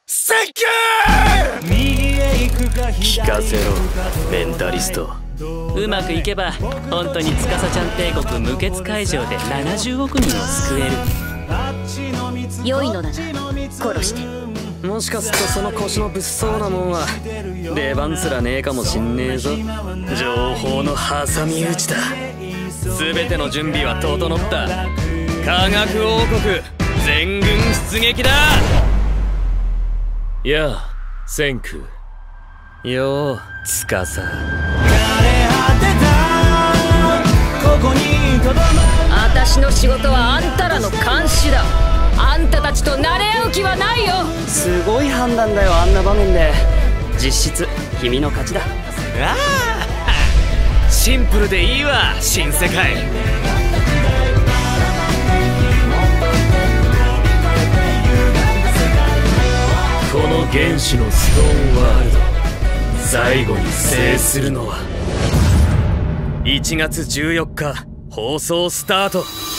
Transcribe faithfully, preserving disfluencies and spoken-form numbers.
センキュー。聞かせろメンタリスト。 うまくいけば本当に司ちゃん帝国無血開城でななじゅうおくにんを救える。 良いのだな、殺して。 もしかするとその腰の物騒なもんは出番すらねえかもしんねえぞ。情報の挟み撃ちだ。全ての準備は整った。科学王国全軍出撃だ。やあ千空。よう司。 私の仕事はあんたらの監視だ。あんたたちと慣れ合う気はないよ。 すごい判断だよ、あんな場面で。実質君の勝ちだ。ああシンプルでいいわ新世界。この原始のストーンワールド最後に制するのはいちがつじゅうよっか放送スタート。